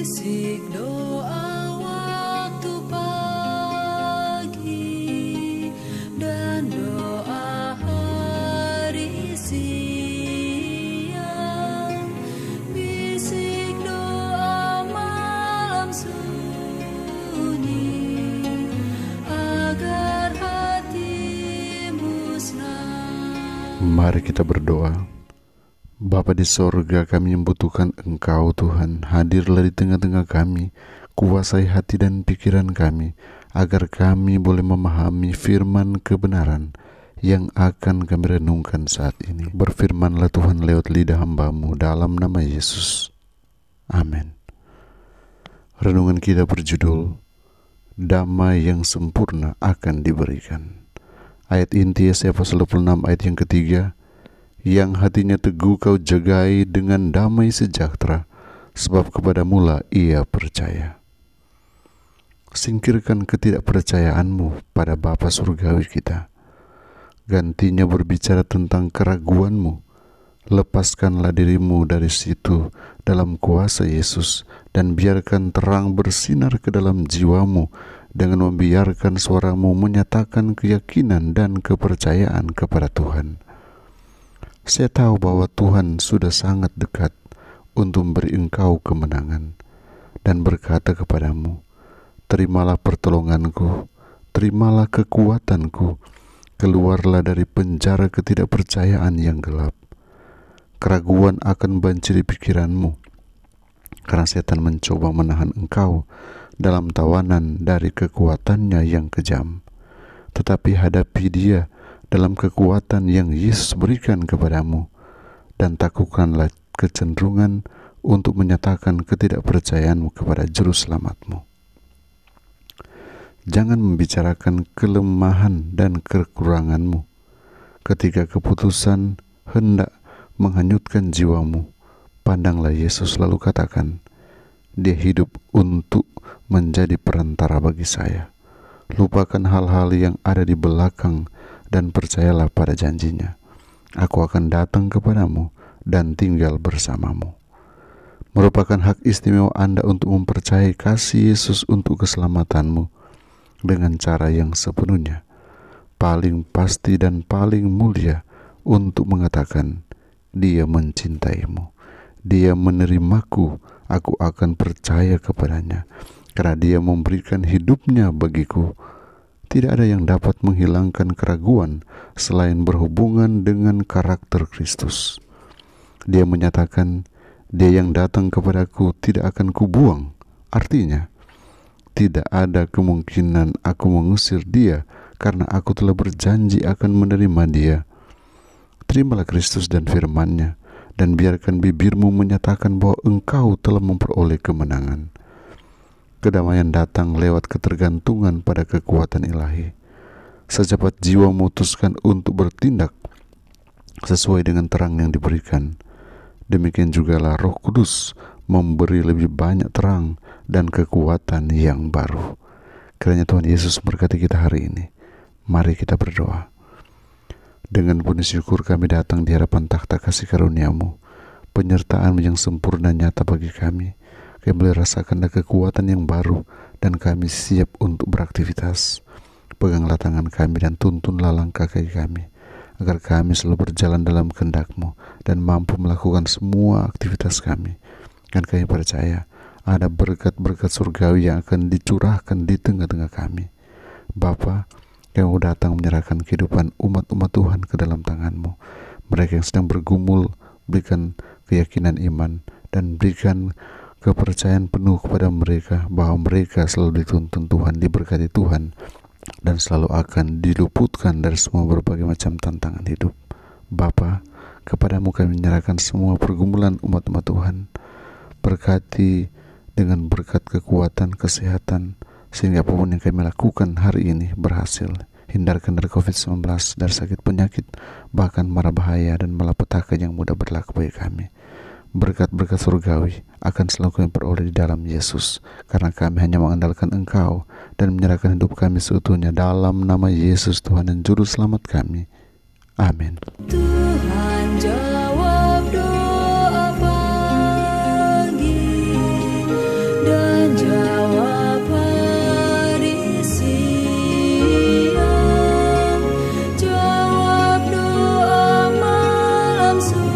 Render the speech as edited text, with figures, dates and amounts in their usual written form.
Bisik doa waktu pagi dan doa hari siang, bisik doa malam sunyi agar hatimu senang. Mari kita berdoa. Bapa di sorga, kami membutuhkan Engkau Tuhan. Hadirlah di tengah-tengah kami, kuasai hati dan pikiran kami, agar kami boleh memahami firman kebenaran yang akan kami renungkan saat ini. Berfirmanlah Tuhan lewat lidah hamba-Mu dalam nama Yesus. Amin. Renungan kita berjudul Damai yang sempurna akan diberikan. Ayat inti Yesaya pasal 26 ayat yang ketiga, yang hatinya teguh kau jagai dengan damai sejahtera, sebab kepadamulah ia percaya. Singkirkan ketidakpercayaanmu pada Bapa surgawi kita. Gantinya berbicara tentang keraguanmu. Lepaskanlah dirimu dari situ dalam kuasa Yesus, dan biarkan terang bersinar ke dalam jiwamu dengan membiarkan suaramu menyatakan keyakinan dan kepercayaan kepada Tuhan. Saya tahu bahwa Tuhan sudah sangat dekat untuk memberi engkau kemenangan, dan berkata kepadamu, terimalah pertolonganku, terimalah kekuatanku, keluarlah dari penjara ketidakpercayaan yang gelap. Keraguan akan banjiri pikiranmu, karena setan mencoba menahan engkau dalam tawanan dari kekuatannya yang kejam. Tetapi hadapi dia dalam kekuatan yang Yesus berikan kepadamu, dan takutkanlah kecenderungan untuk menyatakan ketidakpercayaanmu kepada juru selamatmu. Jangan membicarakan kelemahan dan kekuranganmu. Ketika keputusan hendak menghanyutkan jiwamu, pandanglah Yesus lalu katakan, dia hidup untuk menjadi perantara bagi saya. Lupakan hal-hal yang ada di belakang dan percayalah pada janjinya. Aku akan datang kepadamu dan tinggal bersamamu. Merupakan hak istimewa Anda untuk mempercayai kasih Yesus untuk keselamatanmu dengan cara yang sepenuhnya, paling pasti dan paling mulia, untuk mengatakan, Dia mencintaimu, Dia menerimaku, aku akan percaya kepadanya, karena Dia memberikan hidupnya bagiku. Tidak ada yang dapat menghilangkan keraguan selain berhubungan dengan karakter Kristus. Dia menyatakan, dia yang datang kepadaku tidak akan kubuang. Artinya, tidak ada kemungkinan aku mengusir dia, karena aku telah berjanji akan menerima dia. Terimalah Kristus dan firman-Nya, dan biarkan bibirmu menyatakan bahwa engkau telah memperoleh kemenangan. Kedamaian datang lewat ketergantungan pada kekuatan ilahi. Secepat jiwa memutuskan untuk bertindak sesuai dengan terang yang diberikan, demikian jugalah Roh Kudus memberi lebih banyak terang dan kekuatan yang baru. Kiranya Tuhan Yesus memberkati kita hari ini. Mari kita berdoa. Dengan penuh syukur kami datang di hadapan takhta kasih karunia-Mu, penyertaan yang sempurna nyata bagi kami. Kami boleh rasakan kekuatan yang baru, dan kami siap untuk beraktivitas. Peganglah tangan kami dan tuntunlah langkah kaki kami, agar kami selalu berjalan dalam kehendak-Mu dan mampu melakukan semua aktivitas kami. Dan kami percaya ada berkat-berkat surgawi yang akan dicurahkan di tengah-tengah kami. Bapa, kami datang menyerahkan kehidupan umat-umat Tuhan ke dalam tangan-Mu. Mereka yang sedang bergumul, berikan keyakinan iman, dan berikan kepercayaan penuh kepada mereka bahwa mereka selalu dituntun Tuhan, diberkati Tuhan, dan selalu akan diluputkan dari semua berbagai macam tantangan hidup. Bapa, kepadamu kami menyerahkan semua pergumulan umat-umat Tuhan. Berkati dengan berkat kekuatan, kesehatan, sehingga apapun yang kami lakukan hari ini berhasil. Hindarkan dari COVID-19, dari sakit penyakit, bahkan mara bahaya dan malapetaka yang mudah berlaku bagi kami. Berkat-berkat surgawi akan selalu kami peroleh di dalam Yesus, karena kami hanya mengandalkan Engkau dan menyerahkan hidup kami seutuhnya dalam nama Yesus Tuhan dan Juru Selamat kami. Amin. Tuhan jawab doa pagi Yesus.